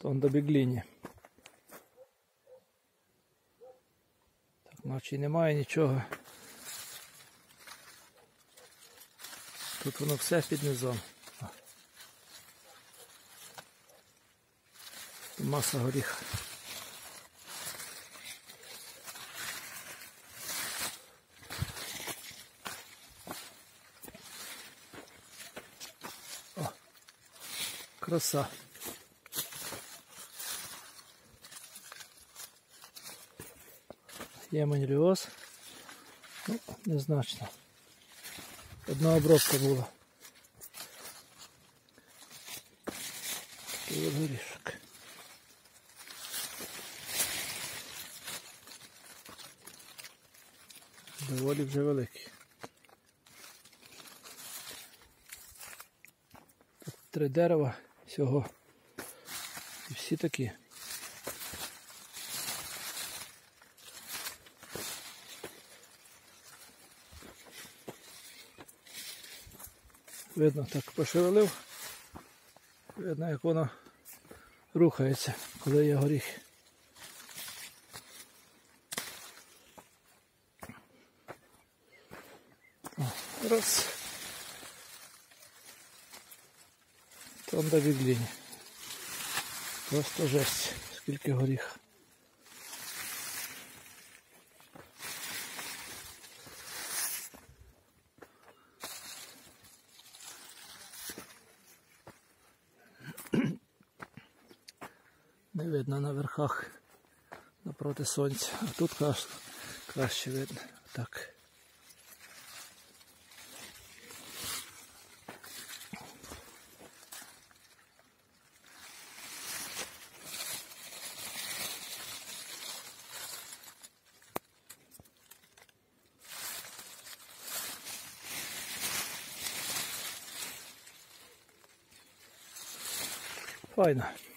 Тондобігліні. Так, наче немає нічого. Тут воно все під низом. Маса горіха. О, краса. Є маніліоз. Ну, незначно. Одна обробка була. Такий от горішок. Доволі вже великий. Тут 3 дерева всього. І всі такі. Видно, так пошевелив. Видно, як воно рухається, коли є горіхи. Раз. Тондобігліні. Просто жесть, скільки горіх. Не видно на верхах напроти сонця, а тут краще видно. Так. Файно.